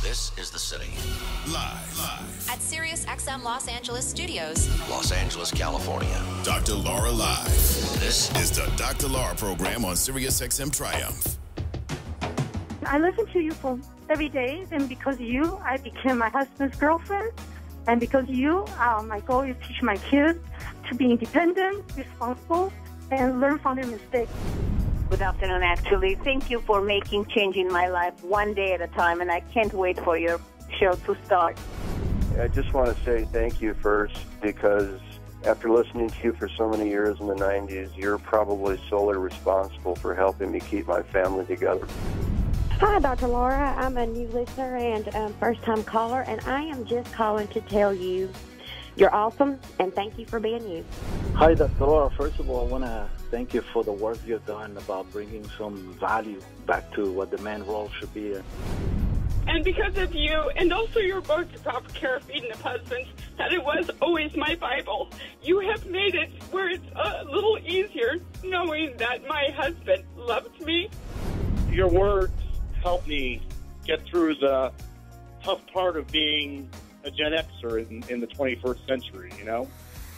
This is the city. Live. At Sirius XM Los Angeles Studios. Los Angeles, California. Dr. Laura Live. This is the Dr. Laura program on Sirius XM Triumph. I listen to you for every day, and because of you, I became my husband's girlfriend. And because of you, my goal is to teach my kids to be independent, responsible, and learn from their mistakes. Good afternoon, actually. Thank you for changing my life one day at a time, and I can't wait for your show to start. I just want to say thank you first, because after listening to you for so many years in the 90s, you're probably solely responsible for helping me keep my family together. Hi, Dr. Laura. I'm a new listener and first-time caller, and I am just calling to tell you you're awesome, and thank you for being you. Hi, Dr. Laura. First of all, I want to thank you for the work you've done about bringing some value back to what the man role should be. And because of you, and also your book, Proper Care of Feeding Up Husbands, that it was always my Bible, you have made it where it's a little easier knowing that my husband loves me. Your words help me get through the tough part of being a Gen Xer in the 21st century, you know?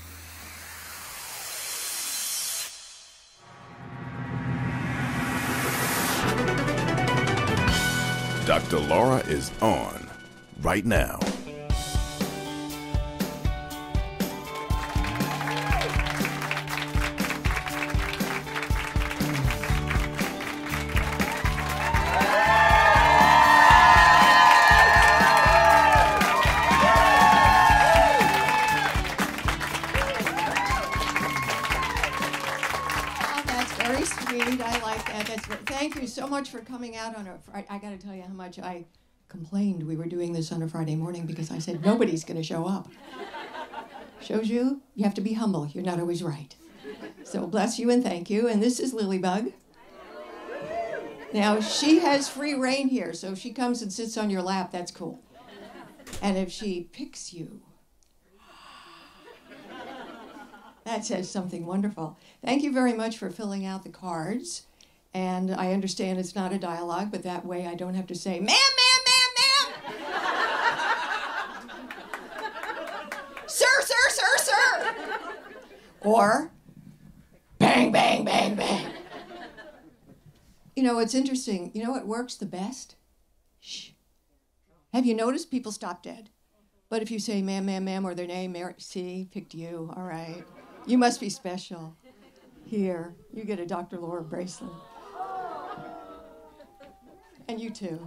Dr. Laura is on right now. Thank you so much for coming out on a Friday. I got to tell you how much I complained we were doing this on a Friday morning because I said nobody's going to show up. Shows you have to be humble. You're not always right. So bless you and thank you. And this is Lilybug. Now, she has free reign here, so if she comes and sits on your lap, that's cool. And if she picks you, that says something wonderful. Thank you very much for filling out the cards. And I understand it's not a dialogue, but that way I don't have to say, ma'am, ma'am, ma'am, ma'am. Sir, sir, sir, sir. Or, bang, bang, bang, bang. You know, it's interesting. You know what works the best? Shh. Have you noticed people stop dead? But if you say, ma'am, ma'am, ma'am, or their name, Mary, see, picked you, all right. You must be special. Here, you get a Dr. Laura bracelet. And you too.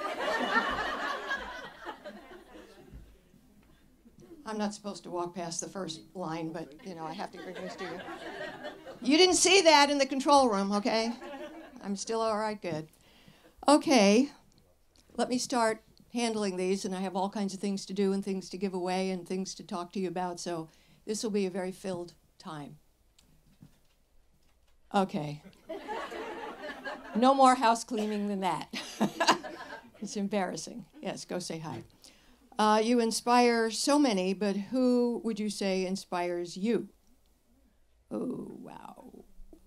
I'm not supposed to walk past the first line, but, you know, I have to bring this to you. You didn't see that in the control room, okay? I'm still all right, good. Okay, let me start handling these, and I have all kinds of things to do and things to give away and things to talk to you about, so this will be a very filled time. Okay. No more house cleaning than that. It's embarrassing. Yes, go say hi. You inspire so many, but who would you say inspires you? Oh, wow.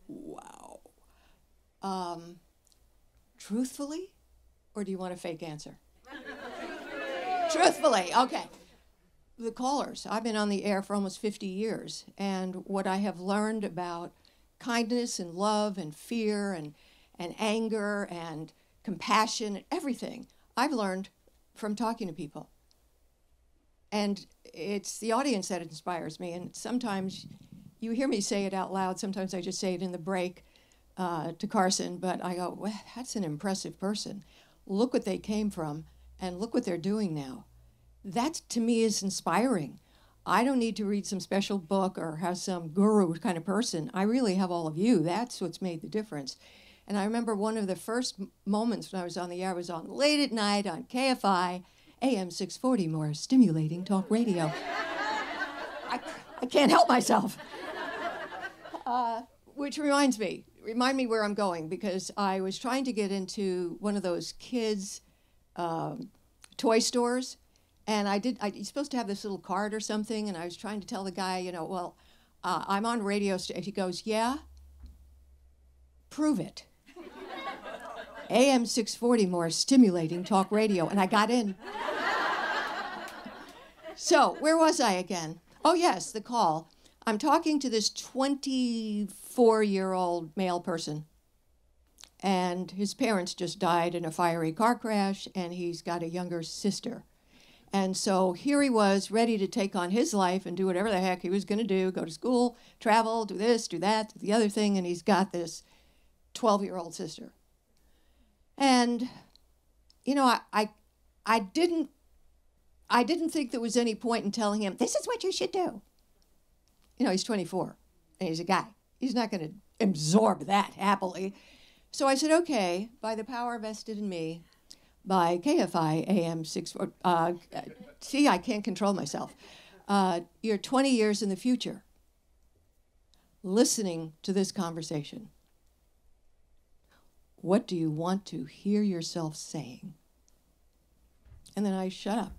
Wow. Truthfully? Or do you want a fake answer? Truthfully, okay. The callers. I've been on the air for almost 50 years, and what I have learned about kindness and love and fear and anger and compassion and everything, I've learned from talking to people. And it's the audience that inspires me, and sometimes you hear me say it out loud, sometimes I just say it in the break to Carson, but I go, well, that's an impressive person. Look what they came from, and look what they're doing now. That, to me, is inspiring. I don't need to read some special book or have some guru kind of person. I really have all of you. That's what's made the difference. And I remember one of the first moments when I was on the air, I was on late at night on KFI, AM 640, more stimulating talk radio. I can't help myself. Which remind me where I'm going, because I was trying to get into one of those kids' toy stores. And you're supposed to have this little card or something, and I was trying to tell the guy, you know, well, I'm on radio. He goes, yeah? Prove it. AM 640, more stimulating talk radio, and I got in. So, where was I again? Oh, yes, the call. I'm talking to this 24-year-old male person, and his parents just died in a fiery car crash, and he's got a younger sister. And so here he was, ready to take on his life and do whatever the heck he was going to do, go to school, travel, do this, do that, do the other thing, and he's got this 12-year-old sister. And, you know, I didn't think there was any point in telling him, this is what you should do. You know, he's 24, and he's a guy. He's not going to absorb that happily. So I said, okay, by the power vested in me, by KFI AM 640, see, I can't control myself. You're 20 years in the future, listening to this conversation. What do you want to hear yourself saying? And then I shut up.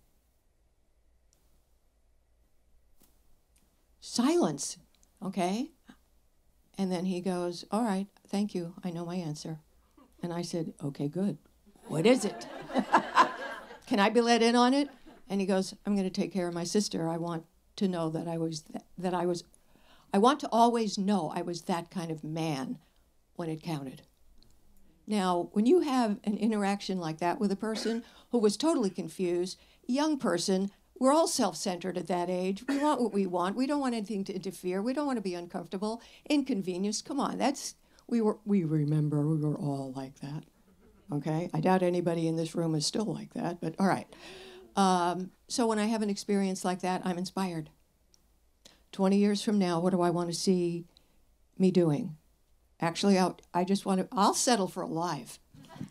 Silence, okay? And then he goes, all right, thank you, I know my answer. And I said, okay, good. What is it? Can I be let in on it? And he goes, I'm going to take care of my sister. I want to know that I want to always know I was that kind of man when it counted. Now, when you have an interaction like that with a person who was totally confused, young person, we're all self-centered at that age. We want what we want. We don't want anything to interfere. We don't want to be uncomfortable, inconvenienced. Come on, we remember we were all like that. Okay? I doubt anybody in this room is still like that, but all right. So when I have an experience like that, I'm inspired. 20 years from now, what do I want to see me doing? Actually, I'll settle for alive.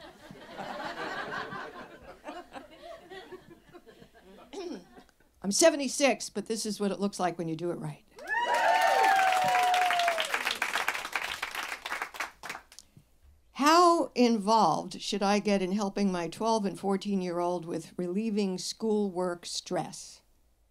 I'm 76, but this is what it looks like when you do it right. How involved should I get in helping my 12 and 14-year-old with relieving schoolwork stress?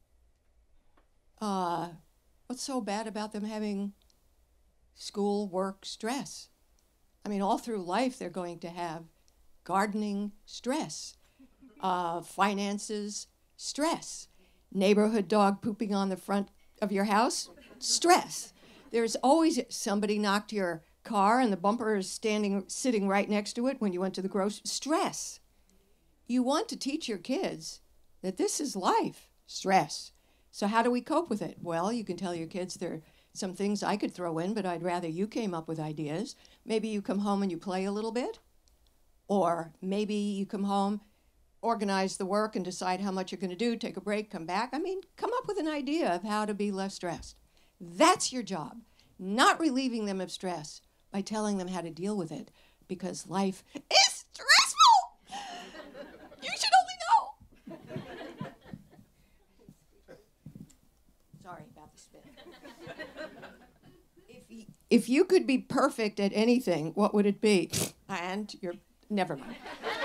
What's so bad about them having schoolwork stress? I mean, all through life they're going to have gardening stress, finances stress, neighborhood dog pooping on the front of your house stress. There's always somebody knocked your car and the bumper is sitting right next to it when you went to the grocery. Stress. You want to teach your kids that this is life. Stress. So how do we cope with it? Well, you can tell your kids there are some things I could throw in, but I'd rather you came up with ideas. Maybe you come home and you play a little bit. Or maybe you come home, organize the work and decide how much you're going to do, take a break, come back. I mean, come up with an idea of how to be less stressed. That's your job. Not relieving them of stress by telling them how to deal with it, because life is stressful. You should only know. Sorry about the spit. If you could be perfect at anything, what would it be? And you're, never mind.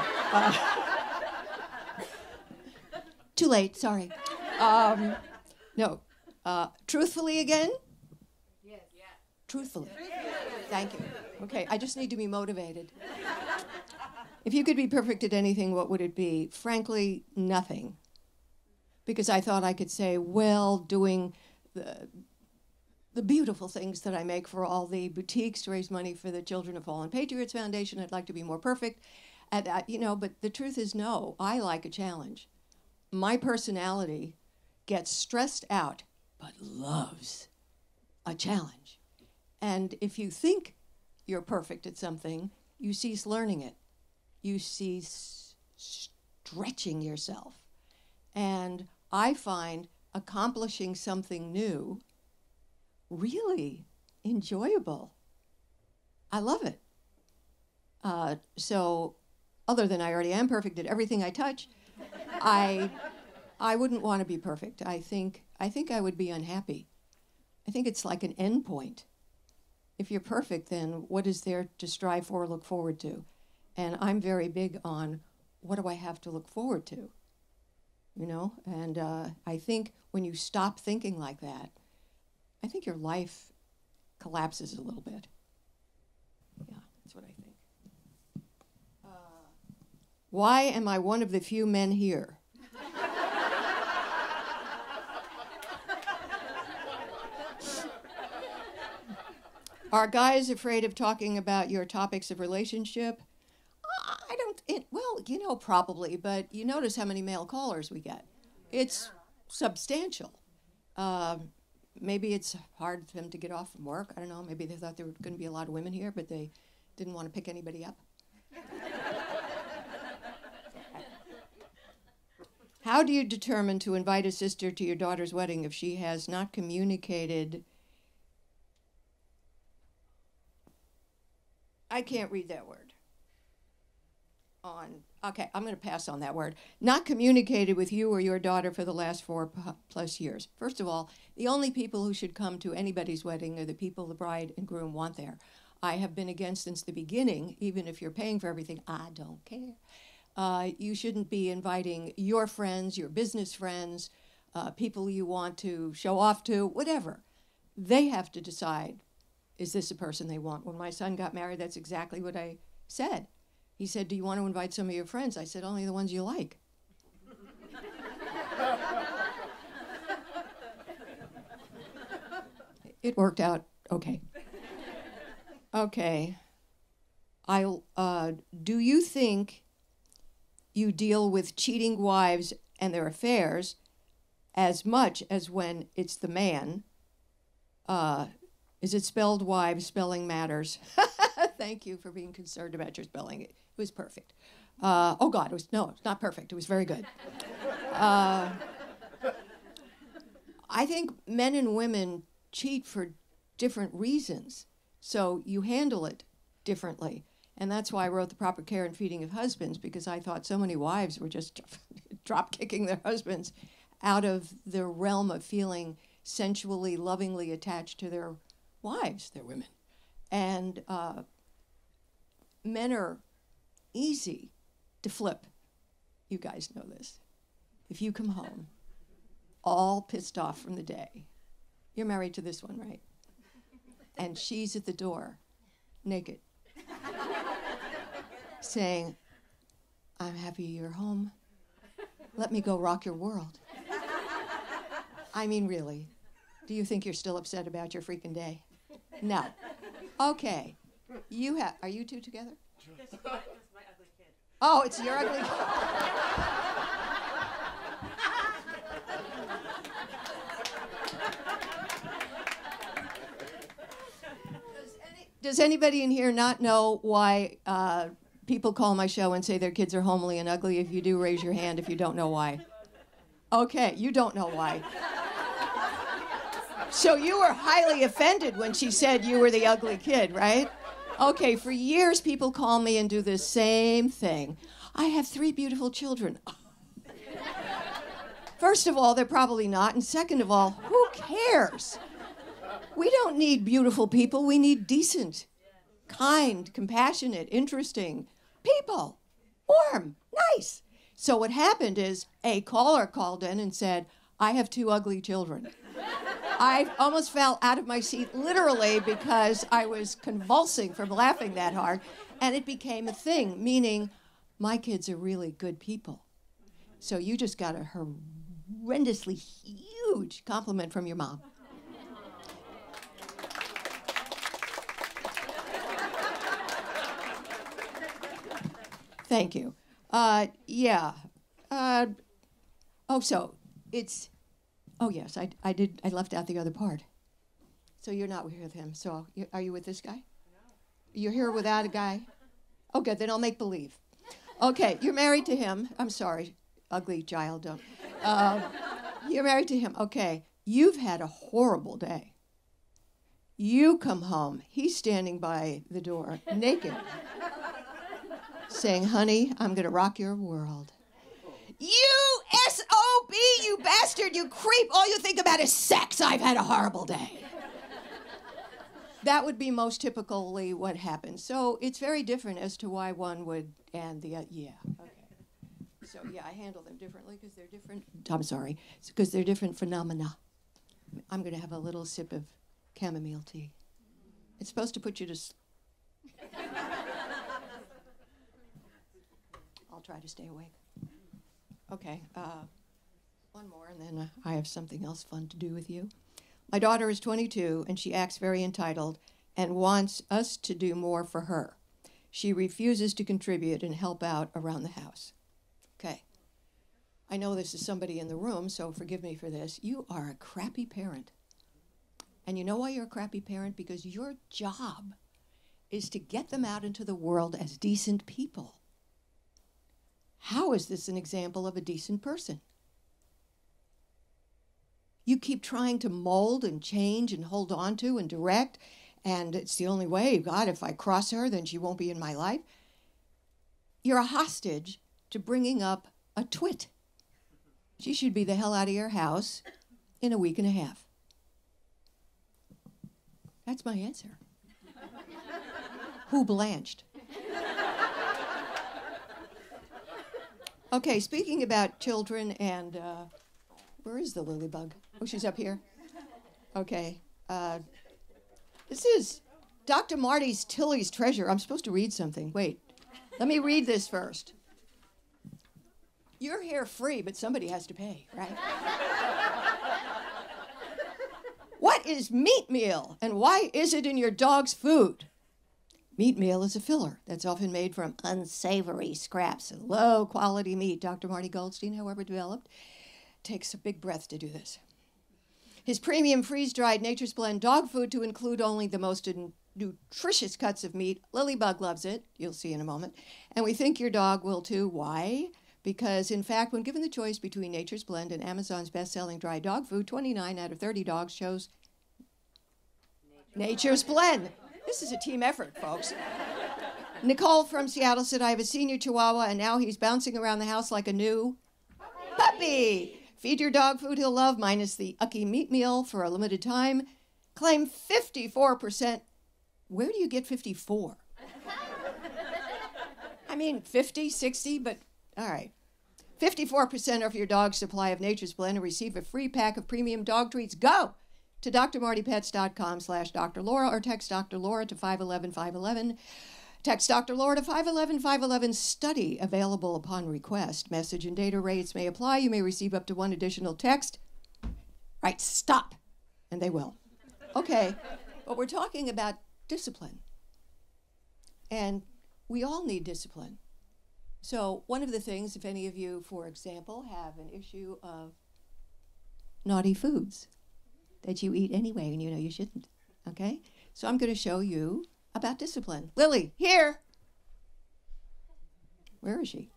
Too late, sorry. No. Truthfully again? Yes. Yeah. Truthfully. Thank you. Okay, I just need to be motivated. If you could be perfect at anything, what would it be? Frankly, nothing. Because I thought I could say, well, doing the beautiful things that I make for all the boutiques to raise money for the Children of Fallen Patriots Foundation, I'd like to be more perfect. But the truth is no, I like a challenge. My personality gets stressed out, but loves a challenge. And if you think you're perfect at something, you cease learning it. You cease stretching yourself. And I find accomplishing something new really enjoyable. I love it. So other than I already am perfect at everything I touch, I wouldn't want to be perfect. I think I would be unhappy. I think it's like an end point. If you're perfect, then what is there to strive for or look forward to? And I'm very big on what do I have to look forward to? You know? And I think when you stop thinking like that, I think your life collapses a little bit. Yeah, that's what I think. Why am I one of the few men here? Are guys afraid of talking about your topics of relationship? Probably, but you notice how many male callers we get. It's substantial. Maybe it's hard for them to get off from work. I don't know. Maybe they thought there were going to be a lot of women here, but they didn't want to pick anybody up. How do you determine to invite a sister to your daughter's wedding if she has not communicated? I can't read that word. Okay, I'm going to pass on that word. Not communicated with you or your daughter for the last 4+ years. First of all, the only people who should come to anybody's wedding are the people the bride and groom want there. I have been against since the beginning, even if you're paying for everything, I don't care. You shouldn't be inviting your friends, your business friends, people you want to show off to, whatever. They have to decide, is this a person they want? When my son got married, that's exactly what I said. He said, do you want to invite some of your friends? I said, only the ones you like. It worked out okay. Okay. Do you think you deal with cheating wives and their affairs as much as when it's the man? Is it spelled wives? Spelling matters. Thank you for being concerned about your spelling. It was perfect. Oh, God, it's not perfect. It was very good. I think men and women cheat for different reasons, so you handle it differently. And that's why I wrote The Proper Care and Feeding of Husbands, because I thought so many wives were just drop-kicking their husbands out of the realm of feeling sensually, lovingly attached to their wives, their women. And men are easy to flip. You guys know this. If you come home all pissed off from the day, you're married to this one, right? And she's at the door, naked, saying, I'm happy you're home. Let me go rock your world. I mean, really, do you think you're still upset about your freaking day? No. Okay. Are you two together? It's my ugly kid. Oh, it's your ugly kid. Does anybody in here not know why people call my show and say their kids are homely and ugly? If you do, raise your hand if you don't know why. Okay, you don't know why. So you were highly offended when she said you were the ugly kid, right? Okay, for years people call me and do the same thing. I have 3 beautiful children. First of all, they're probably not. And second of all, who cares? We don't need beautiful people. We need decent, kind, compassionate, interesting people. Warm, nice. So what happened is a caller called in and said, I have 2 ugly children. I almost fell out of my seat, literally, because I was convulsing from laughing that hard. And it became a thing, meaning my kids are really good people. So you just got a horrendously huge compliment from your mom. Thank you. Yeah. Oh, yes, I did. I left out the other part. So you're not here with him. So are you with this guy? No. You're here without a guy? Oh, good. Then I'll make believe. Okay, you're married to him. I'm sorry, ugly child. You're married to him. Okay, you've had a horrible day. You come home. He's standing by the door, naked, saying, honey, I'm going to rock your world. You SOB, you bastard, you creep. All you think about is sex. I've had a horrible day. That would be most typically what happens. So it's very different as to why one would and the other. Yeah, okay. So, yeah, I handle them differently because they're different. I'm sorry. It's because they're different phenomena. I'm going to have a little sip of chamomile tea. It's supposed to put you to sleep. I'll try. try to stay awake. Okay, one more, and then I have something else fun to do with you. My daughter is 22, and she acts very entitled and wants us to do more for her. She refuses to contribute and help out around the house. Okay. I know this is somebody in the room, so forgive me for this. You are a crappy parent. And you know why you're a crappy parent? Because your job is to get them out into the world as decent people. How is this an example of a decent person? You keep trying to mold and change and hold on to and direct, and it's the only way. God, if I cross her, then she won't be in my life. You're a hostage to bringing up a twit. She should be the hell out of your house in a week and a half. That's my answer. Who blanched? Okay, speaking about children and, where is the lily bug? Oh, she's up here. Okay. This is Dr. Marty's Tilly's Treasure. I'm supposed to read something. Wait. Let me read this first. You're here free, but somebody has to pay, right? What is meat meal, and why is it in your dog's food? Meat meal is a filler that's often made from unsavory scraps, low-quality meat. Dr. Marty Goldstein, however developed, takes a big breath to do this. His premium freeze-dried Nature's Blend dog food to include only the most nutritious cuts of meat. Lilybug loves it. You'll see in a moment. And we think your dog will too. Why? Because, in fact, when given the choice between Nature's Blend and Amazon's best-selling dry dog food, 29 out of 30 dogs chose Nature's Blend. This is a team effort, folks. Nicole from Seattle said, I have a senior Chihuahua, and now he's bouncing around the house like a new puppy. Feed your dog food he'll love, minus the Ucky meat meal for a limited time. Claim 54%. Where do you get 54? I mean, 50, 60, but all right. 54% of your dog's supply of Nature's Blend and receive a free pack of premium dog treats. Go to drmartypets.com/Dr. Laura or text Dr. Laura to 511-511. Text Dr. Laura to 511-511. Study available upon request. Message and data rates may apply. You may receive up to one additional text. Right, stop. And they will. Okay, but we're talking about discipline. And we all need discipline. So one of the things, if any of you, for example, have an issue of naughty foods that you eat anyway and you know you shouldn't, okay? So I'm going to show you about discipline. Lily, here. Where is she?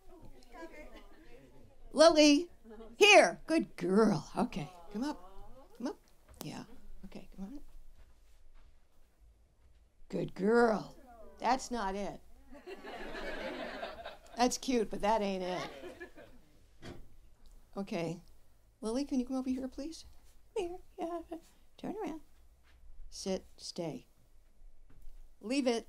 Lily, here. Good girl. Okay, come up. Come up. Yeah. Okay, come on. Good girl. That's not it. That's cute, but that ain't it. Okay. Lily, can you come over here, please? Come here. Yeah. Turn around. Sit. Stay. Leave it.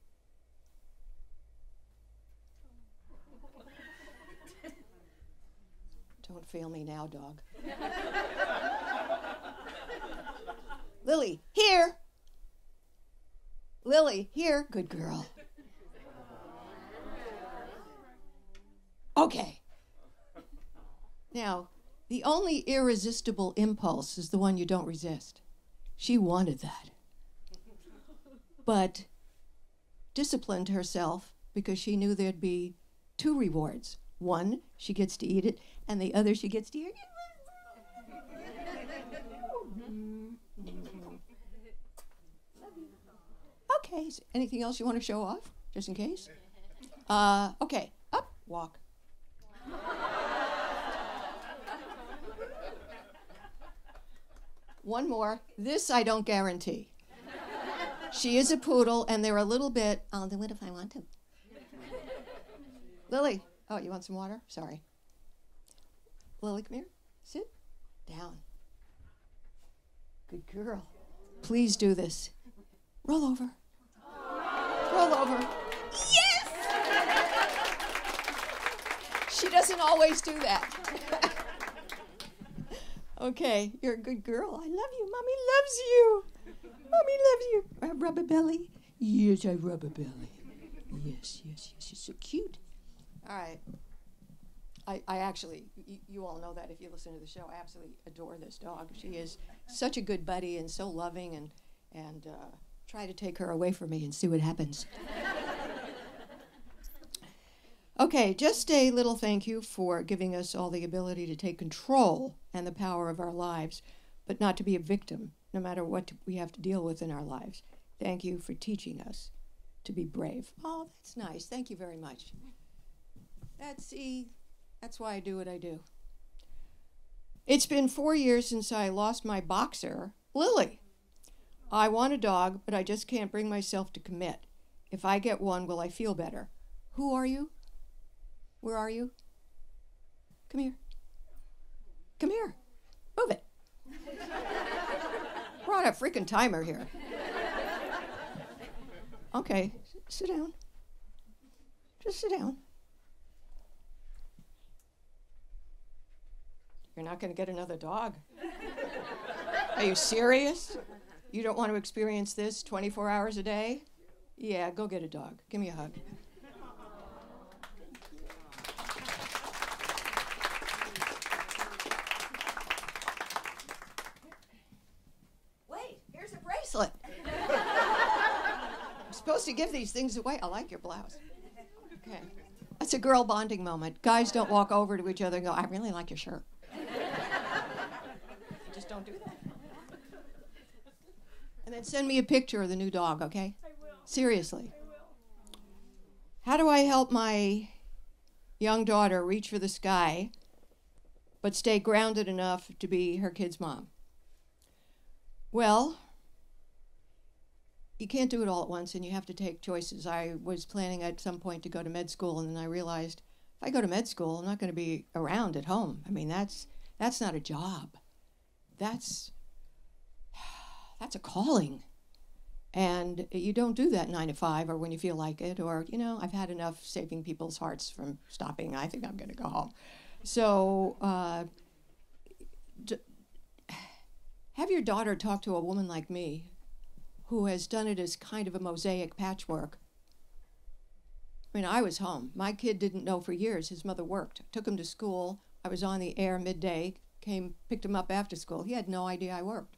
Don't fail me now, dog. Lily, here. Lily, here. Good girl. Okay. Now, the only irresistible impulse is the one you don't resist. She wanted that. But disciplined herself because she knew there'd be two rewards. One, she gets to eat it, and the other, she gets to hear it. Okay, so anything else you want to show off, just in case? Okay, up, walk. One more. This I don't guarantee. She is a poodle, and they're a little bit, I'll do it if I want to. Lily. Oh, you want some water? Sorry. Lily, come here. Sit down. Good girl. Please do this. Roll over. Roll over. Yes! She doesn't always do that. Okay, you're a good girl. I love you. Mommy loves you. Mommy loves you. Rub a belly. Yes, I rub a belly. Yes, yes, yes. You're so cute. All right. I actually, you all know that if you listen to the show, I absolutely adore this dog. She is such a good buddy and so loving, and try to take her away from me and see what happens. Okay, just a little thank you for giving us all the ability to take control and the power of our lives, but not to be a victim, no matter what we have to deal with in our lives. Thank you for teaching us to be brave. Oh, that's nice. Thank you very much. That's why I do what I do. It's been 4 years since I lost my boxer, Lily. I want a dog, but I just can't bring myself to commit. If I get one, will I feel better? Who are you? Where are you? Come here. Come here. Move it. We're on a freaking timer here. Okay, sit down. Just sit down. You're not going to get another dog. Are you serious? You don't want to experience this 24 hours a day? Yeah, go get a dog. Give me a hug. Wait, here's a bracelet. I'm supposed to give these things away. I like your blouse. Okay. That's a girl bonding moment. Guys don't walk over to each other and go, I really like your shirt. Just don't do that. And then send me a picture of the new dog, okay? I will. Seriously. I will. How do I help my young daughter reach for the sky but stay grounded enough to be her kid's mom? Well, you can't do it all at once, and you have to take choices. I was planning at some point to go to med school, and then I realized if I go to med school, I'm not going to be around at home. I mean, that's not a job. That's a calling. And you don't do that 9 to 5 or when you feel like it, or, I've had enough saving people's hearts from stopping. I think I'm going to go home. So have your daughter talk to a woman like me who has done it as kind of a mosaic patchwork. I mean, I was home. My kid didn't know for years his mother worked. Took him to school. I was on the air midday, picked him up after school. He had no idea I worked.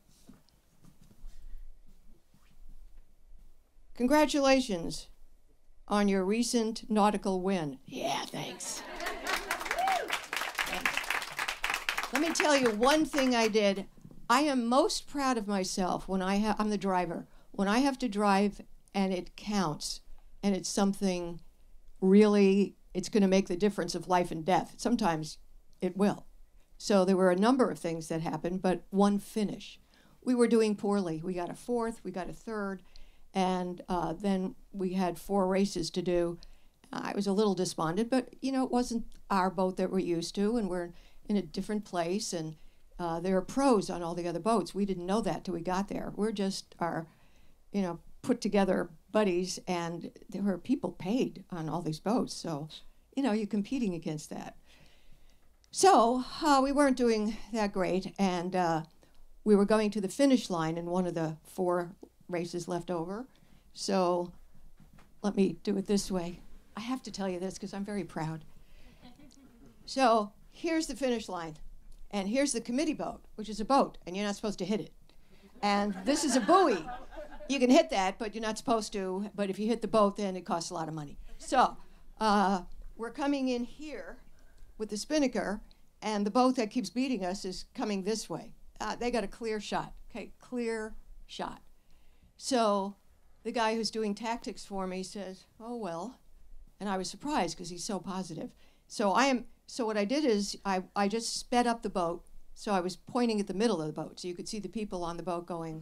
Congratulations on your recent nautical win. Yeah, thanks. Let me tell you one thing I did. I am most proud of myself when I'm the driver. When I have to drive and it counts and it's something really, it's going to make the difference of life and death. Sometimes it will. So there were a number of things that happened, but one finish. We were doing poorly. We got a 4th, we got a 3rd, and then we had 4 races to do. I was a little despondent, but, it wasn't our boat that we're used to, and we're in a different place, and there are pros on all the other boats. We didn't know that till we got there. We're just our, put together buddies, and there were people paid on all these boats. So, you're competing against that. So we weren't doing that great, and we were going to the finish line in one of the 4 races left over. So let me do it this way. I have to tell you this because I'm very proud. So here's the finish line. And here's the committee boat, which is a boat, and you're not supposed to hit it. And this is a buoy. You can hit that, but you're not supposed to. But if you hit the boat, then it costs a lot of money. So we're coming in here with the spinnaker, and the boat that keeps beating us is coming this way. They got a clear shot. Okay, clear shot. So the guy who's doing tactics for me says, oh, well. And I was surprised because he's so positive. So what I did is I just sped up the boat, so I was pointing at the middle of the boat, so you could see the people on the boat going.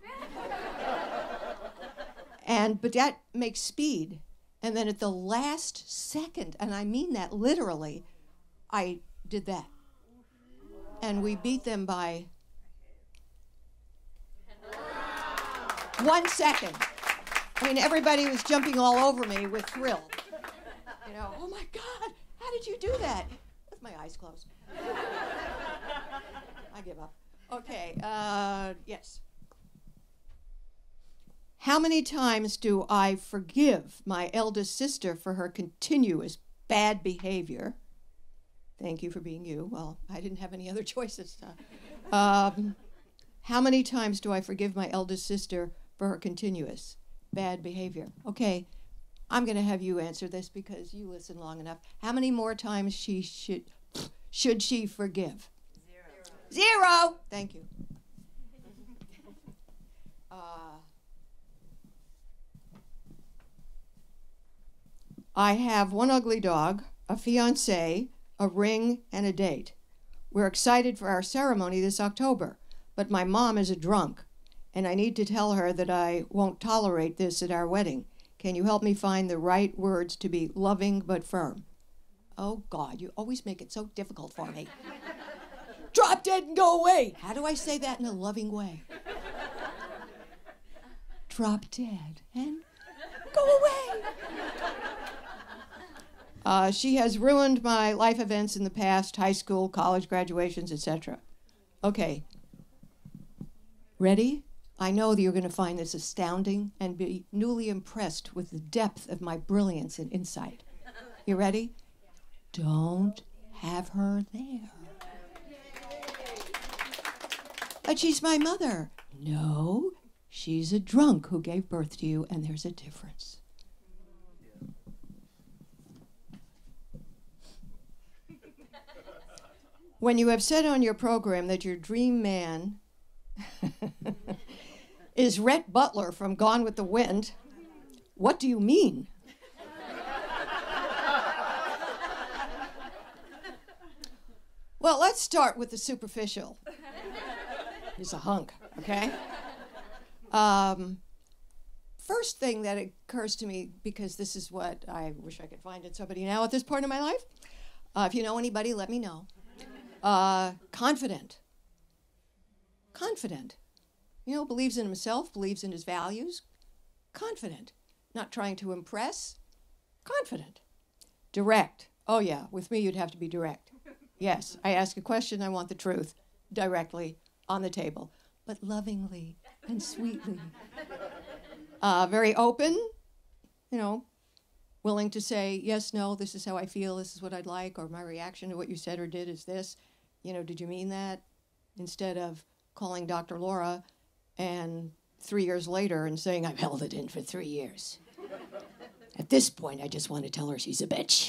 But that makes speed. And then at the last second, and I mean that literally, I did that. And we beat them by 1 second. I mean, everybody was jumping all over me with thrill. Oh my God, how did you do that? With my eyes closed. I give up. Okay, yes. How many times do I forgive my eldest sister for her continuous bad behavior Thank you for being you. Well, I didn't have any other choices. How many times do I forgive my eldest sister for her continuous bad behavior? Okay, I'm going to have you answer this because you listen long enough. How many more times should she forgive? Zero. Thank you. I have one ugly dog, a fiancé, a ring, and a date. We're excited for our ceremony this October, but my mom is a drunk, and I need to tell her that I won't tolerate this at our wedding. Can you help me find the right words to be loving but firm? Oh, God, you always make it so difficult for me. Drop dead and go away. How do I say that in a loving way? Drop dead and go away. She has ruined my life events in the past, high school, college graduations, etc. Okay. Ready? I know that you're going to find this astounding and be newly impressed with the depth of my brilliance and insight. You ready? Don't have her there. But she's my mother. No, she's a drunk who gave birth to you, and there's a difference. When you have said on your program that your dream man is Rhett Butler from Gone with the Wind, what do you mean? Well, let's start with the superficial. He's a hunk, okay? First thing that occurs to me, because this is what I wish I could find in somebody now at this point in my life. If you know anybody, let me know. Confident. Confident. You know, believes in himself, believes in his values. Confident. Not trying to impress. Confident. Direct. Oh, yeah, with me you'd have to be direct. Yes, I ask a question, I want the truth. Directly, on the table. But lovingly and sweetly. Very open, you know, willing to say, yes, no, this is how I feel, this is what I'd like, or my reaction to what you said or did is this. You know, did you mean that? Instead of calling Dr. Laura and 3 years later and saying, I've held it in for 3 years. At this point, I just want to tell her she's a bitch.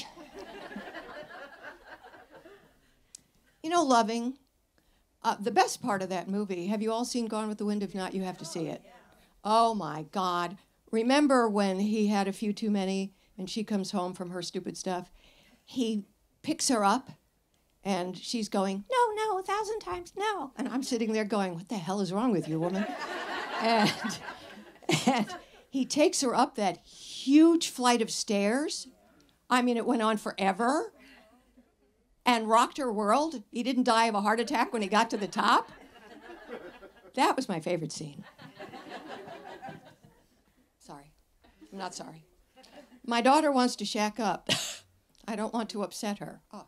You know, loving. The best part of that movie, have you all seen Gone with the Wind? If not, you have to see it. Oh, my God. Remember when he had a few too many and she comes home from her stupid stuff? He picks her up and she's going, no, 1,000 times, no. And I'm sitting there going, what the hell is wrong with you, woman? and he takes her up that huge flight of stairs. I mean, it went on forever. And rocked her world. He didn't die of a heart attack when he got to the top. That was my favorite scene. Sorry. I'm not sorry. My daughter wants to shack up. I don't want to upset her. Oh.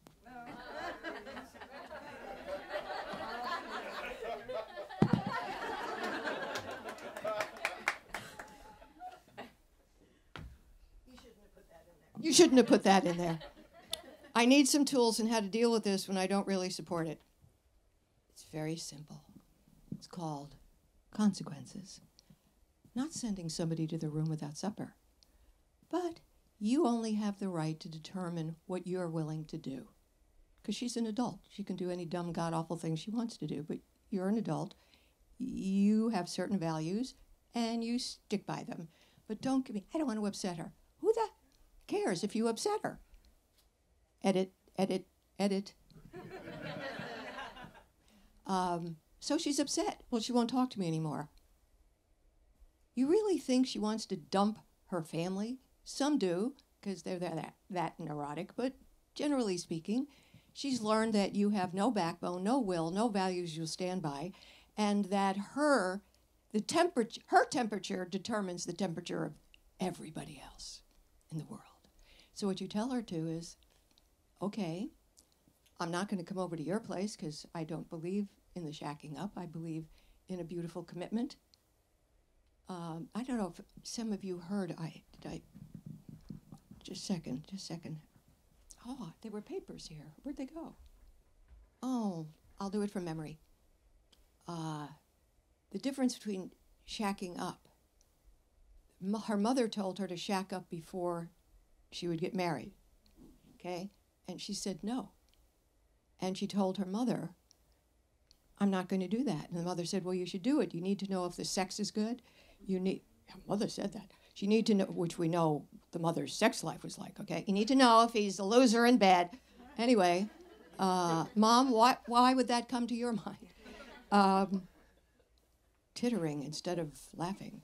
You shouldn't have put that in there. I need some tools on how to deal with this when I don't really support it. It's very simple. It's called consequences. Not sending somebody to their room without supper. But you only have the right to determine what you're willing to do. Because she's an adult. She can do any dumb, god-awful thing she wants to do. But you're an adult. You have certain values, and you stick by them. But don't give me, I don't want to upset her. Who the cares if you upset her? Edit, edit, edit. So she's upset. Well, she won't talk to me anymore. You really think she wants to dump her family? Some do, because they're that neurotic. But generally speaking, she's learned that you have no backbone, no will, no values you'll stand by, and that her temperature determines the temperature of everybody else in the world. So what you tell her to is, okay, I'm not going to come over to your place because I don't believe in the shacking up. I believe in a beautiful commitment. I don't know if some of you heard, just a second. Oh, there were papers here. Where'd they go? Oh, I'll do it from memory. The difference between shacking up. Her mother told her to shack up before she would get married, okay? And she said no. And she told her mother, I'm not going to do that. And the mother said, well, you should do it. You need to know if the sex is good. Her mother said that. You need to know, which we know the mother's sex life was like, okay? You need to know if he's a loser in bed. Anyway, Mom, why would that come to your mind? Tittering instead of laughing.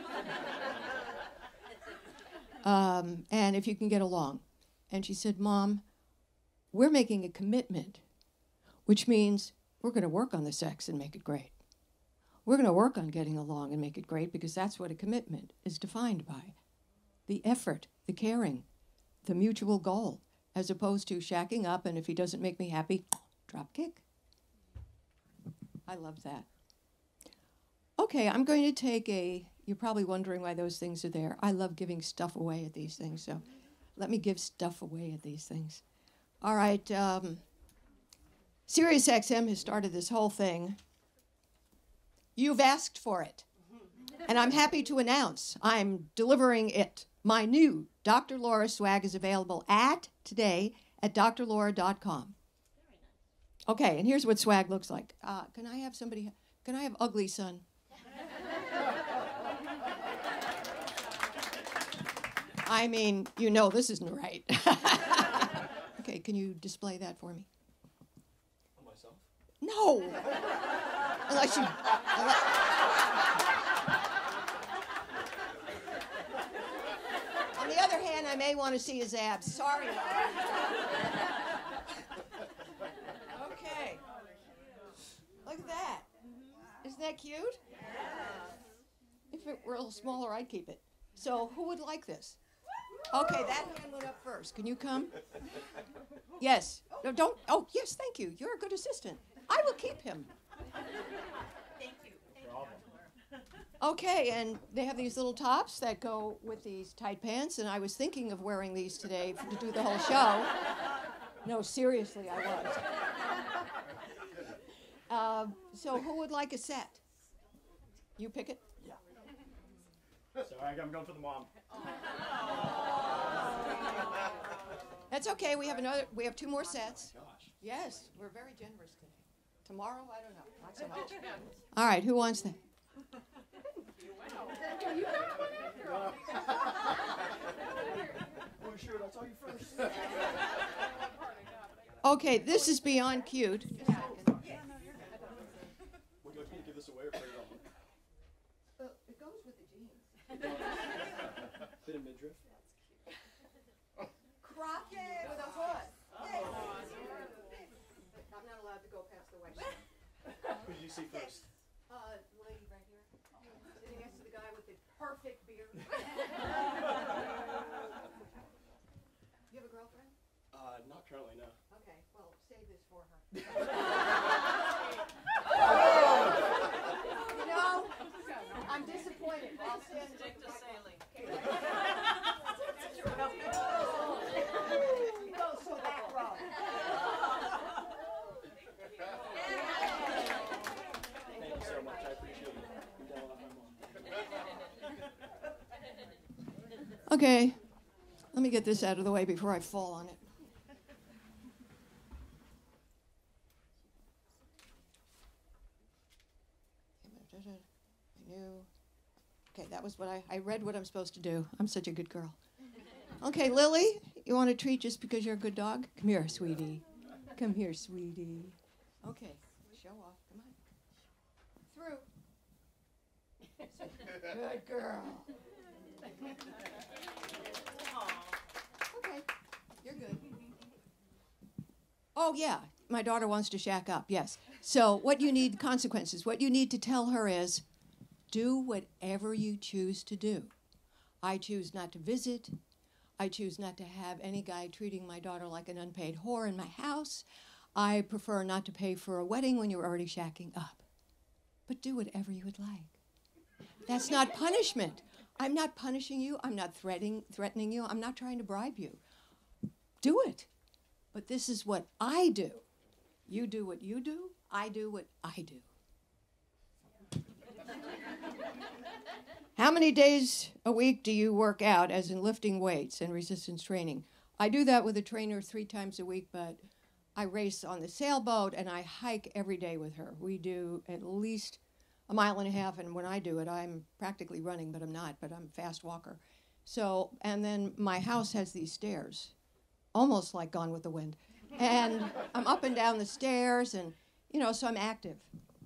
And if you can get along. And she said, Mom, we're making a commitment, which means we're going to work on the sex and make it great. We're going to work on getting along and make it great because that's what a commitment is defined by. The effort, the caring, the mutual goal, as opposed to shacking up and if he doesn't make me happy, drop kick. I love that. Okay, I'm going to take you're probably wondering why those things are there. I love giving stuff away at these things, so let me give stuff away at these things. All right, SiriusXM has started this whole thing. You've asked for it, and I'm happy to announce I'm delivering it. My new Dr. Laura swag is available today at drlaura.com. Okay, and here's what swag looks like. Can I have Ugly Son? I mean, this isn't right. Okay, can you display that for me? On myself? No! Unless you... On the other hand, I may want to see his abs. Sorry. Okay. Look at that. Isn't that cute? If it were a little smaller, I'd keep it. So who would like this? Okay, that hand went up first. Can you come? Yes. No, don't. Oh, yes, thank you. You're a good assistant. I will keep him. Thank you. Okay, and they have these little tops that go with these tight pants, and I was thinking of wearing these today to do the whole show. No, seriously, I was. So who would like a set? You pick it? Yeah. Sorry, I'm going for the mom. That's okay. We have 2 more sets. Yes, we're very generous today. Tomorrow, I don't know. Not so much. All right, who wants that? Oh, sure, that's all you first. Okay, this is beyond cute. Would you like me to give this away or put it on? It goes with the jeans. Bit of midriff. Crockett with a hood. I'm not allowed to go past the waist. Who did you see first? Lady right here. Sitting next to the guy with the perfect beard. You have a girlfriend? Not currently, no. Okay, well, save this for her. I'm disappointed. I'll stand Stick to sailing. No, so that wrong. Thank you so much. I appreciate it. You've done a lot for my mom. Okay, let me get this out of the way before I fall on it. Okay, that was what I read what I'm supposed to do. I'm such a good girl. Okay, Lily, you want a treat just because you're a good dog? Come here, sweetie. Come here, sweetie. Okay, show off. Come on. Through. Good girl. Okay, you're good. Oh, yeah, my daughter wants to shack up, yes. So what you need, consequences, what you need to tell her is, do whatever you choose to do. I choose not to visit. I choose not to have any guy treating my daughter like an unpaid whore in my house. I prefer not to pay for a wedding when you're already shacking up. But do whatever you would like. That's not punishment. I'm not punishing you. I'm not threatening you. I'm not trying to bribe you. Do it. But this is what I do. You do what you do, I do what I do. How many days a week do you work out, as in lifting weights and resistance training? I do that with a trainer 3 times a week, but I race on the sailboat and I hike every day with her. We do at least 1.5 miles, and when I do it, I'm practically running, but I'm not, but I'm a fast walker. So, and then my house has these stairs, almost like Gone with the Wind. And I'm up and down the stairs, and, so I'm active.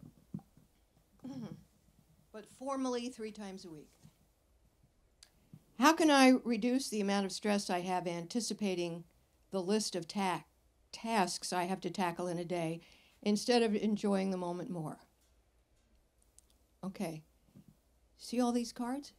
But formally 3 times a week. How can I reduce the amount of stress I have anticipating the list of tasks I have to tackle in a day instead of enjoying the moment more? Okay. See all these cards?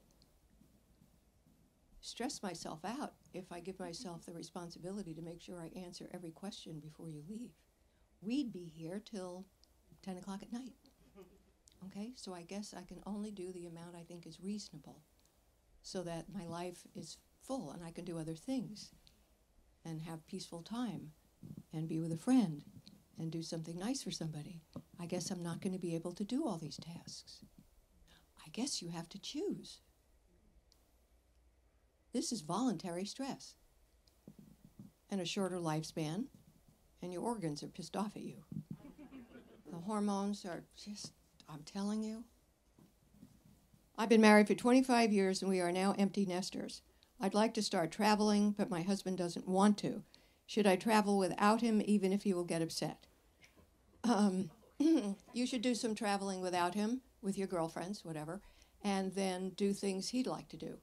Stress myself out if I give myself the responsibility to make sure I answer every question before you leave. We'd be here till 10 o'clock at night. Okay, so I guess I can only do the amount I think is reasonable so that my life is full and I can do other things and have peaceful time and be with a friend and do something nice for somebody. I guess I'm not going to be able to do all these tasks. I guess you have to choose. This is voluntary stress and a shorter lifespan, and your organs are pissed off at you. The hormones are just, I'm telling you. I've been married for 25 years, and we are now empty nesters. I'd like to start traveling, but my husband doesn't want to. Should I travel without him, even if he will get upset? You should do some traveling without him, with your girlfriends, whatever, and then do things he'd like to do.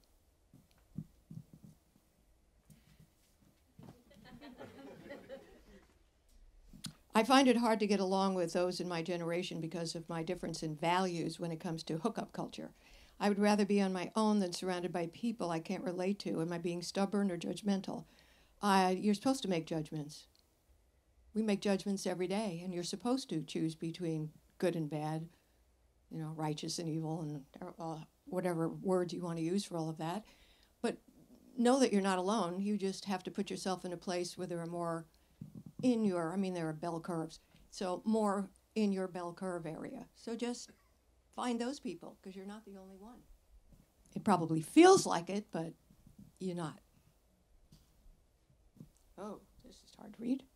I find it hard to get along with those in my generation because of my difference in values when it comes to hookup culture. I would rather be on my own than surrounded by people I can't relate to. Am I being stubborn or judgmental? You're supposed to make judgments. We make judgments every day, and you're supposed to choose between good and bad, righteous and evil, and whatever words you want to use for all of that. But know that you're not alone. You just have to put yourself in a place where there are more there are bell curves, so more in your bell curve area. So just find those people, because you're not the only one. It probably feels like it, but you're not. Oh, this is hard to read.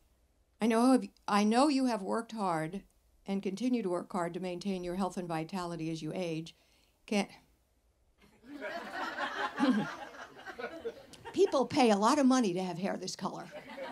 I know you have worked hard and continue to work hard to maintain your health and vitality as you age. People pay a lot of money to have hair this color.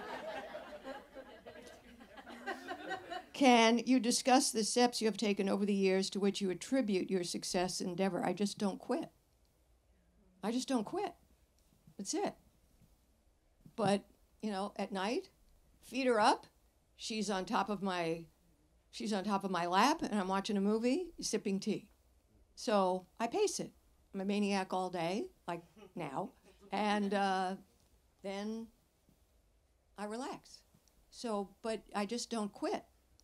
Can you discuss the steps you have taken over the years to which you attribute your success endeavor? I just don't quit. I just don't quit. That's it. But, at night, feet are up. She's on top of my lap, and I'm watching a movie, sipping tea. So I pace it. I'm a maniac all day, like now, and then I relax. So, but I just don't quit.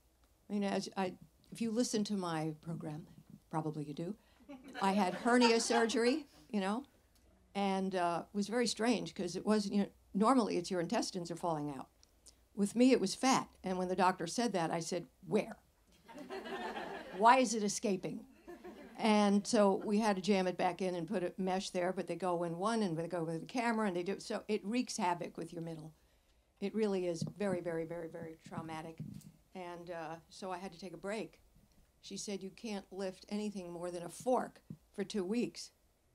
If you listen to my program, probably you do, I had hernia surgery, and it was very strange because it was, normally it's your intestines are falling out. With me, it was fat. And when the doctor said that, I said, where? Why is it escaping? And so we had to jam it back in and put a mesh there, but they go in one and they go with the camera and they do, so it wreaks havoc with your middle. It really is very, very, very, very traumatic. And so I had to take a break. She said, you can't lift anything more than a fork for 2 weeks.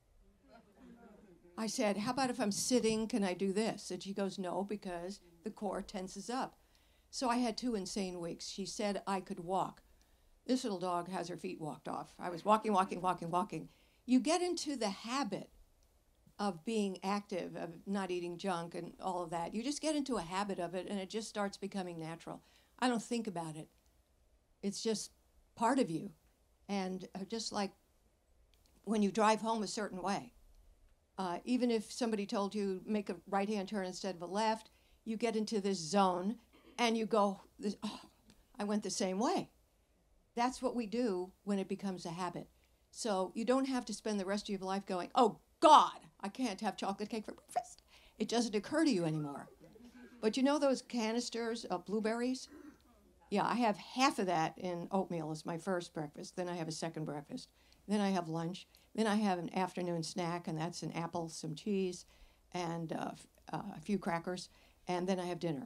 I said, how about if I'm sitting, can I do this? And she goes, no, because the core tenses up. So I had 2 insane weeks. She said I could walk. This little dog has her feet walked off. I was walking. You get into the habit of being active, of not eating junk and all of that. You just get into a habit of it, and it just starts becoming natural. I don't think about it. It's just part of you. And just like when you drive home a certain way, even if somebody told you make a right-hand turn instead of a left, you get into this zone and you go, I went the same way. That's what we do when it becomes a habit. So you don't have to spend the rest of your life going, oh, God, I can't have chocolate cake for breakfast. It doesn't occur to you anymore. But you know those canisters of blueberries? Yeah, I have half of that in oatmeal as my first breakfast. Then I have a second breakfast. Then I have lunch. Then I have an afternoon snack, and that's an apple, some cheese, and a few crackers. And then I have dinner.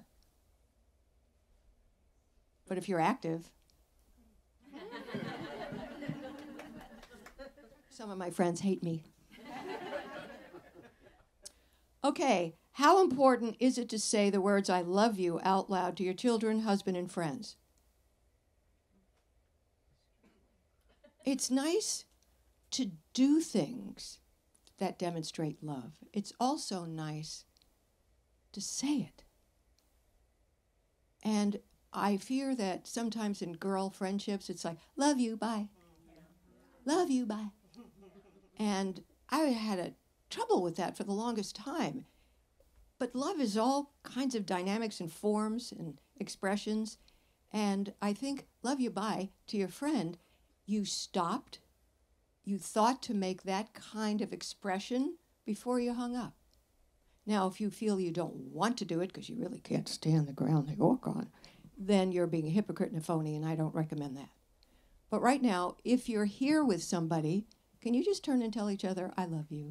But if you're active, some of my friends hate me. Okay, how important is it to say the words I love you out loud to your children, husband, and friends? It's nice to do things that demonstrate love. It's also nice to say it. And I fear that sometimes in girl friendships, it's like, love you, bye. Love you, bye. And I had a trouble with that for the longest time. But love is all kinds of dynamics and forms and expressions. And I think love you, bye to your friend, you stopped, you thought to make that kind of expression before you hung up. Now, if you feel you don't want to do it because you really can't stand the ground they walk on, then you're being a hypocrite and a phony, and I don't recommend that. But right now, if you're here with somebody, can you just turn and tell each other, I love you?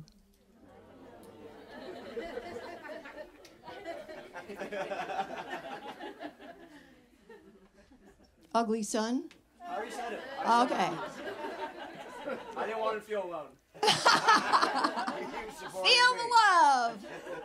Ugly son? I already said it. Okay. I didn't want to feel alone. Feel the love!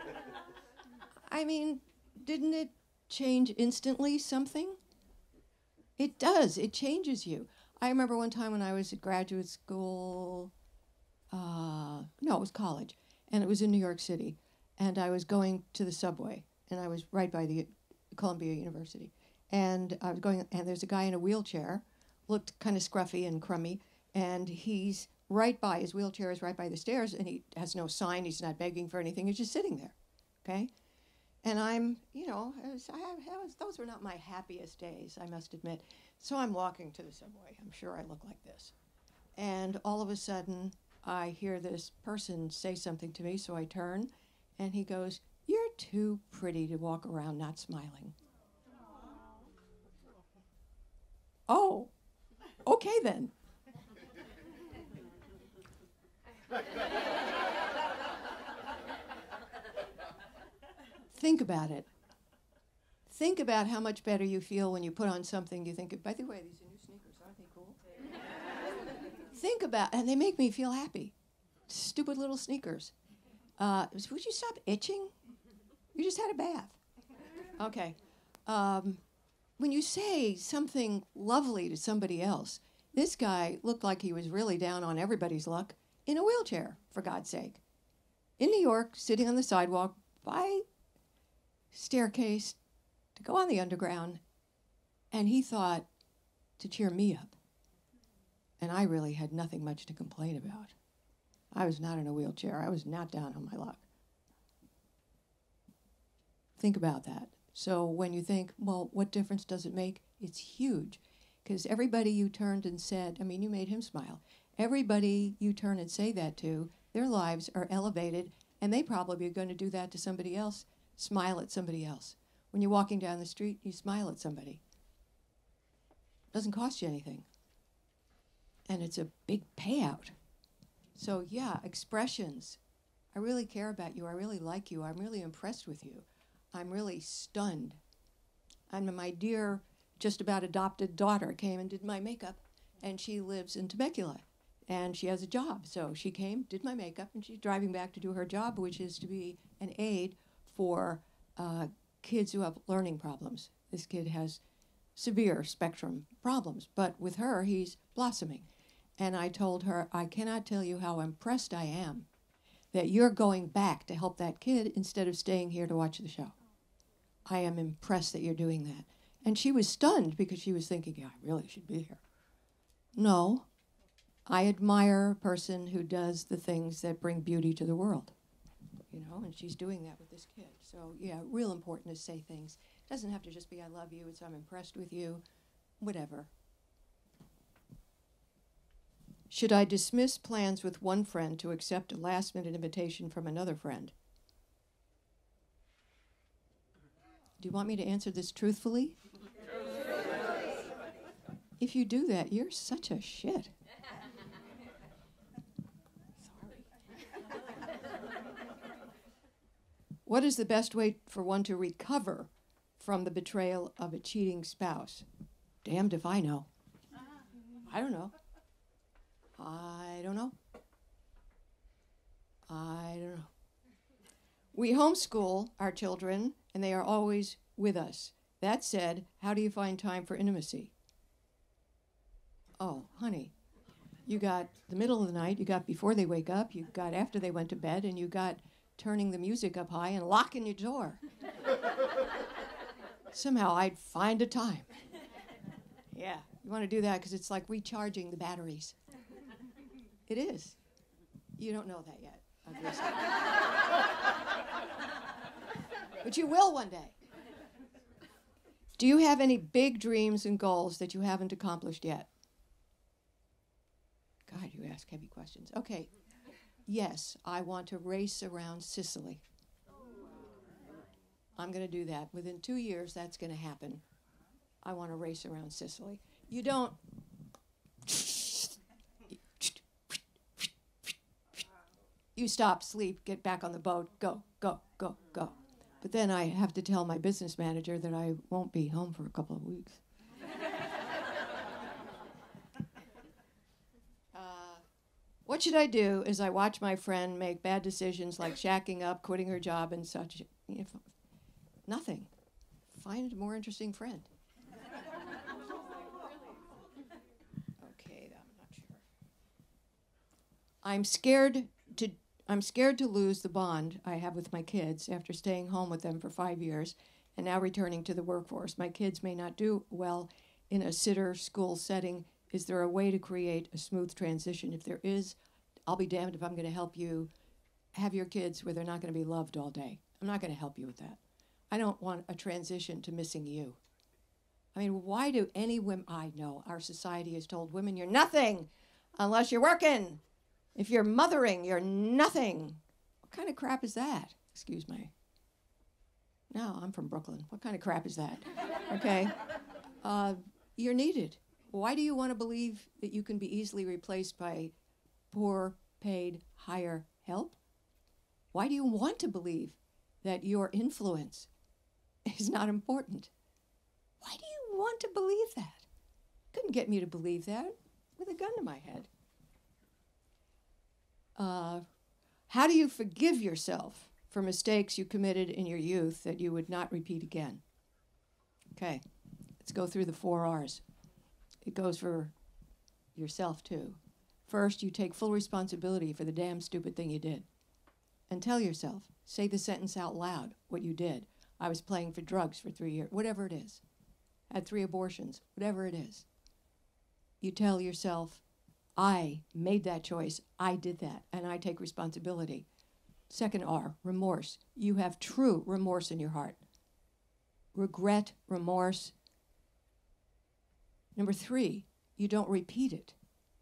I mean, didn't it change instantly something? It does. It changes you. I remember one time when I was at graduate school, no, it was college, and it was in New York City, and I was going to the subway, and I was right by the Columbia University, and I was going, and there's a guy in a wheelchair, looked kind of scruffy and crummy, and he's right by, his wheelchair is right by the stairs, and he has no sign, he's not begging for anything, he's just sitting there, okay? And I'm, you know, those were not my happiest days, I must admit. So I'm walking to the subway. I'm sure I look like this. And all of a sudden, I hear this person say something to me, so I turn, and he goes, "You're too pretty to walk around not smiling." Oh, okay then. Think about it. Think about how much better you feel when you put on something you think, by the way, these are new sneakers, aren't they cool? Think about, and they make me feel happy. Stupid little sneakers. Would you stop itching? You just had a bath. Okay. When you say something lovely to somebody else, this guy looked like he was really down on everybody's luck in a wheelchair, for God's sake. In New York, sitting on the sidewalk by staircase to go on the underground, and he thought to cheer me up. And I really had nothing much to complain about. I was not in a wheelchair. I was not down on my luck. Think about that. So when you think, well, what difference does it make? It's huge. Because everybody you turned and said, I mean, you made him smile. Everybody you turn and say that to, their lives are elevated, and they probably are going to do that to somebody else, smile at somebody else. When you're walking down the street, you smile at somebody. Doesn't cost you anything. And it's a big payout. So yeah, expressions. I really care about you. I really like you. I'm really impressed with you. I'm really stunned. And my dear, just about adopted daughter came and did my makeup, and she lives in Temecula, and she has a job. So she came, did my makeup, and she's driving back to do her job, which is to be an aide for kids who have learning problems. This kid has severe spectrum problems, but with her, he's blossoming. And I told her, I cannot tell you how impressed I am that you're going back to help that kid instead of staying here to watch the show. I am impressed that you're doing that. And she was stunned because she was thinking, yeah, I really should be here. No, I admire a person who does the things that bring beauty to the world. You know, and she's doing that with this kid. So, yeah, real important to say things. It doesn't have to just be I love you, it's I'm impressed with you, whatever. Should I dismiss plans with one friend to accept a last-minute invitation from another friend? Do you want me to answer this truthfully? If you do that, you're such a shit. What is the best way for one to recover from the betrayal of a cheating spouse? Damned if I know. I don't know. I don't know. I don't know. We homeschool our children, and they are always with us. That said, how do you find time for intimacy? Oh, honey, you got the middle of the night, you got before they wake up, you got after they went to bed, and you got turning the music up high and locking your door. Somehow I'd find a time. Yeah, you want to do that because it's like recharging the batteries. It is. You don't know that yet, obviously. But you will one day. Do you have any big dreams and goals that you haven't accomplished yet? God, you ask heavy questions. Okay. Yes, I want to race around Sicily. I'm going to do that. Within 2 years, that's going to happen. I want to race around Sicily. You don't... You stop, sleep, get back on the boat, go, go, go, go. But then I have to tell my business manager that I won't be home for a couple of weeks. What should I do as I watch my friend make bad decisions like shacking up, quitting her job, and such? Nothing. Find a more interesting friend. Okay, I'm not sure. I'm scared to lose the bond I have with my kids after staying home with them for 5 years and now returning to the workforce. My kids may not do well in a sitter school setting. Is there a way to create a smooth transition? If there is, I'll be damned if I'm going to help you have your kids where they're not going to be loved all day. I'm not going to help you with that. I don't want a transition to missing you. I mean, why do any women... I know our society has told women, you're nothing unless you're working. If you're mothering, you're nothing. What kind of crap is that? Excuse me. No, I'm from Brooklyn. What kind of crap is that? Okay. You're needed. Why do you want to believe that you can be easily replaced by poor, paid, higher help? Why do you want to believe that your influence is not important? Why do you want to believe that? Couldn't get me to believe that with a gun to my head. How do you forgive yourself for mistakes you committed in your youth that you would not repeat again? Okay, let's go through the 4 R's. It goes for yourself, too. First, you take full responsibility for the damn stupid thing you did. And tell yourself, say the sentence out loud, what you did. I was playing for drugs for 3 years, whatever it is. Had 3 abortions, whatever it is. You tell yourself, I made that choice, I did that, and I take responsibility. Second R, remorse. You have true remorse in your heart. Regret, remorse. Number 3, you don't repeat it.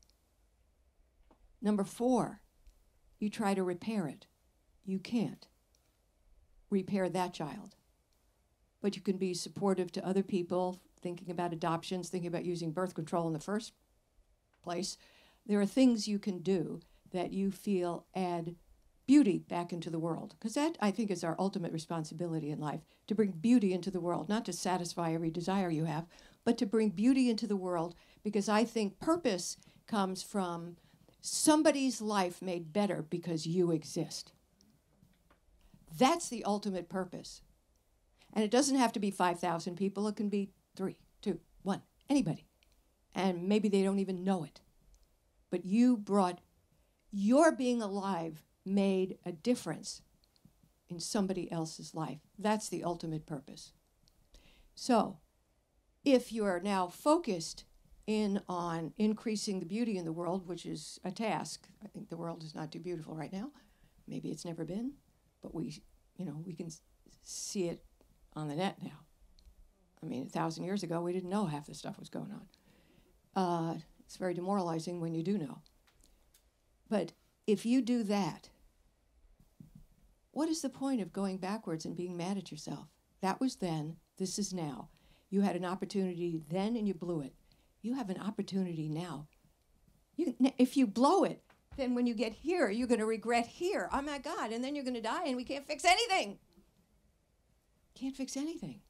Number 4, you try to repair it. You can't repair that child. But you can be supportive to other people, thinking about adoptions, thinking about using birth control in the first place. There are things you can do that you feel add beauty back into the world. Because that, I think, is our ultimate responsibility in life, to bring beauty into the world, not to satisfy every desire you have, but to bring beauty into the world, because I think purpose comes from somebody's life made better because you exist. That's the ultimate purpose. And it doesn't have to be 5,000 people. It can be 3, 2, 1, anybody. And maybe they don't even know it. But you brought, your being alive made a difference in somebody else's life. That's the ultimate purpose. So, if you are now focused in on increasing the beauty in the world, which is a task, I think the world is not too beautiful right now. Maybe it's never been, but we can see it on the net now. I mean, 1,000 years ago, we didn't know half the stuff was going on. It's very demoralizing when you do know. But if you do that, what is the point of going backwards and being mad at yourself? That was then, this is now. You had an opportunity then and you blew it. You have an opportunity now. If you blow it, then when you get here, you're going to regret here. Oh my God, and then you're going to die and we can't fix anything. Can't fix anything.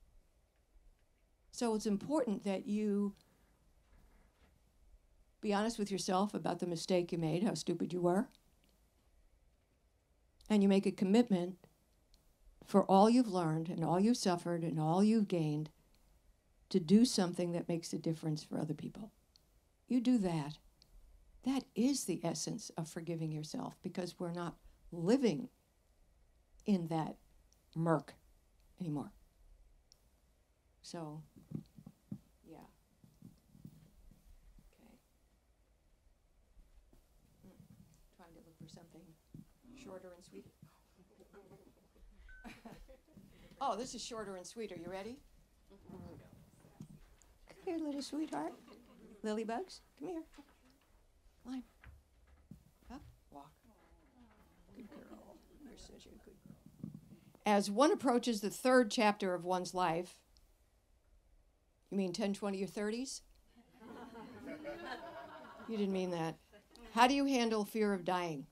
So it's important that you be honest with yourself about the mistake you made, how stupid you were, and you make a commitment for all you've learned and all you've suffered and all you've gained to do something that makes a difference for other people. You do that. That is the essence of forgiving yourself, because we're not living in that murk anymore. So, yeah. Okay. Trying to look for something shorter and sweeter. Oh, this is shorter and sweeter. You ready? Come here, little sweetheart. Lilybugs, come here. Line. Up, walk. Good girl. You're such a good girl. As one approaches the third chapter of one's life, you mean 10, 20, or 30s? You didn't mean that. How do you handle fear of dying?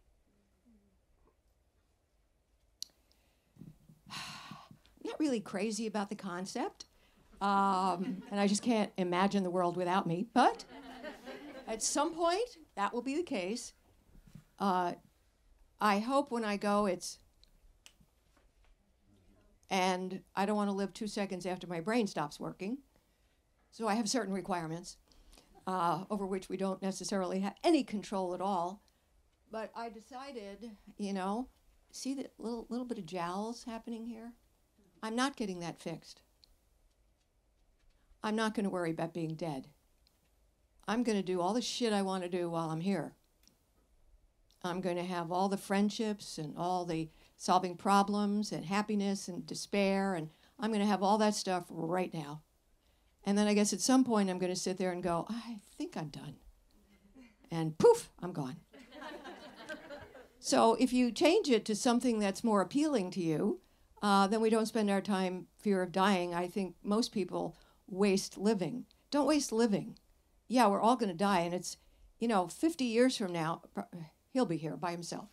I'm not really crazy about the concept, and I just can't imagine the world without me, but at some point, that will be the case. I hope when I go, and I don't want to live 2 seconds after my brain stops working. So I have certain requirements over which we don't necessarily have any control at all. But I decided, see the little bit of jowls happening here? I'm not getting that fixed. I'm not going to worry about being dead. I'm going to do all the shit I want to do while I'm here. I'm going to have all the friendships and all the solving problems and happiness and despair, and I'm going to have all that stuff right now. And then I guess at some point I'm going to sit there and go, I think I'm done. And poof, I'm gone. So if you change it to something that's more appealing to you, then we don't spend our time fear of dying. I think most people waste living. Don't waste living. Yeah, we're all going to die, and it's, 50 years from now, he'll be here by himself.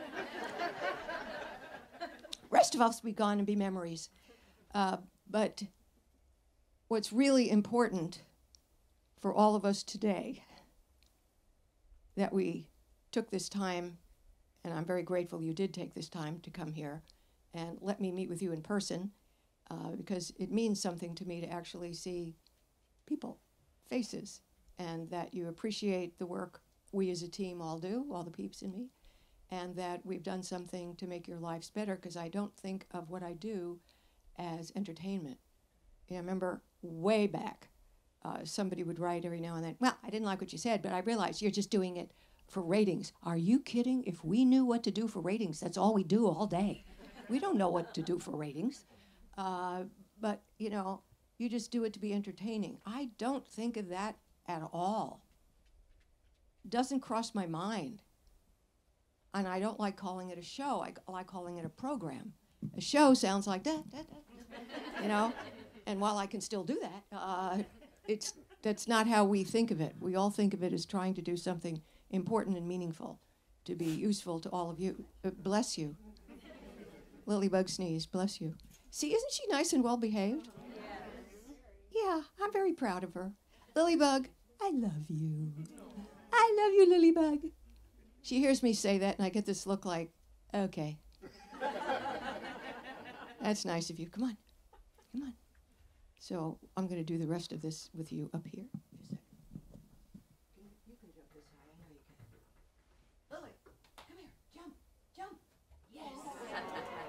Rest of us will be gone and be memories. But what's really important for all of us today, that we took this time, and I'm very grateful you did take this time to come here and let me meet with you in person, because it means something to me to actually see people, faces, and that you appreciate the work we as a team all do, all the peeps in me, and that we've done something to make your lives better, because I don't think of what I do as entertainment. I remember way back, somebody would write every now and then, well, I didn't like what you said, but I realized you're just doing it for ratings. Are you kidding? If we knew what to do for ratings, that's all we do all day. We don't know what to do for ratings. But, you just do it to be entertaining. I don't think of that at all. Doesn't cross my mind. And I don't like calling it a show. I like calling it a program. A show sounds like that, And while I can still do that, that's not how we think of it. We all think of it as trying to do something important and meaningful, to be useful to all of you. Bless you. Lilybug sneezed. Bless you. See, isn't she nice and well behaved? Yeah, I'm very proud of her. Lilybug, I love you. I love you, Lilybug. She hears me say that, and I get this look like, okay. That's nice of you. Come on. Come on. So I'm going to do the rest of this with you up here. Just a second. You can jump this high. I know you can. Lily, come here. Jump. Jump. Yes.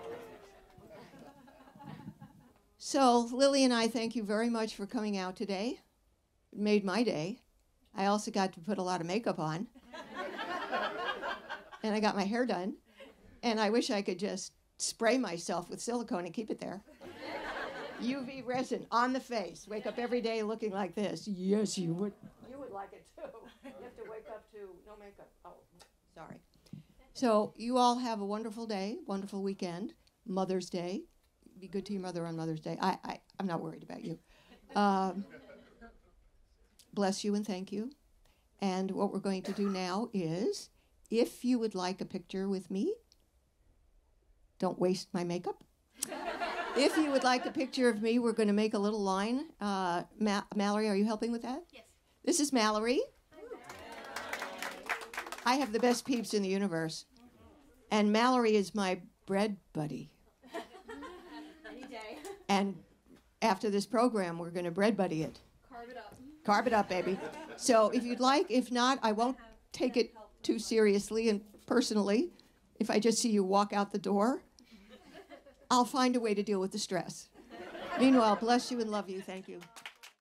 So Lily and I thank you very much for coming out today. It made my day. I also got to put a lot of makeup on. And I got my hair done. And I wish I could just spray myself with silicone and keep it there. UV resin on the face. Wake up every day looking like this. Yes, you would. You would like it too. You have to wake up to no makeup. Oh, sorry. So you all have a wonderful day, wonderful weekend, Mother's Day. be good to your mother on Mother's Day. I'm not worried about you. Bless you and thank you. And what we're going to do now is, if you would like a picture with me, don't waste my makeup. If you would like a picture of me, we're going to make a little line. Mallory, are you helping with that? Yes. This is Mallory. I have the best peeps in the universe. And Mallory is my bread buddy. Any day. And after this program, we're going to bread buddy it. Carve it up. Carve it up, baby. So if you'd like, if not, I won't take it too seriously and personally. If I just see you walk out the door, I'll find a way to deal with the stress. Meanwhile, bless you and love you. Thank you.